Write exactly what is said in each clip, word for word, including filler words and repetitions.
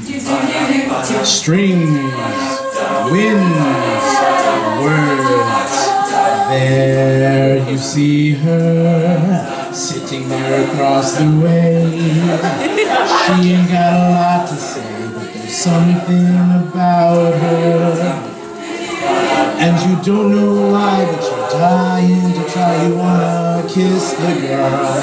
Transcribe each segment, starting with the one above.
Strings, winds, words. There you see her, sitting there across the way. She ain't got a lot to say, but there's something about her. And you don't know why, but you're dying to try. You wanna kiss the girl.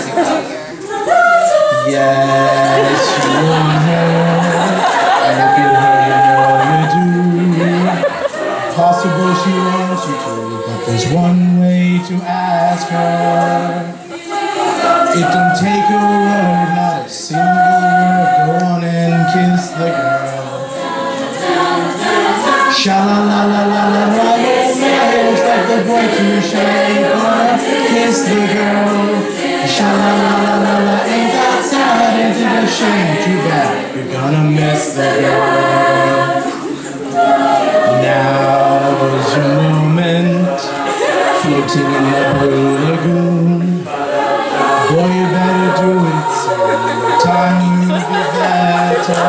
Yes, you want her. And look at her, you know you do. Possible she wants you to, but there's one way to ask her. It don't take a word, not a single word. Go on and kiss the girl. Sha-la-la-la-la-la-la. Expect the boy to shake her. Kiss the girl. Sha-la-la-la-la-la. Ain't that sad? Ain't it a shame? Too bad you're gonna miss the girl. Now's your moment, floating in the blue lagoon. Boy, you better do it soon. Time will be better.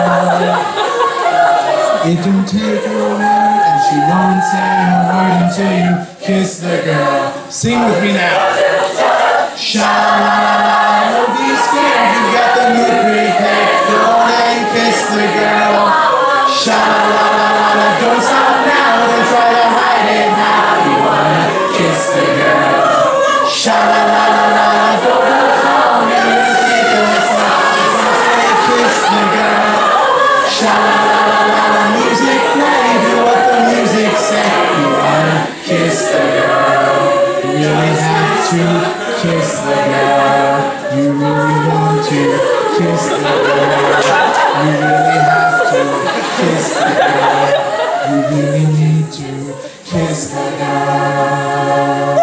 It don't take a word, and she won't say a word until you kiss the girl. Sing with me now. Sha-la-la-la, don't be scared, you got the mood prepared. Go on and kiss the girl. Sha-la-la-la-la, don't stop now, don't try to hide it now. You wanna kiss the girl. Sha-la-la-la-la, don't go home, you're ridiculous. Kiss the girl. Sha-la-la-la-la, music play, do what the music says. You wanna kiss the girl. You really have to kiss the girl. You really want to kiss the girl. You really have to kiss the girl. You really need to kiss the girl.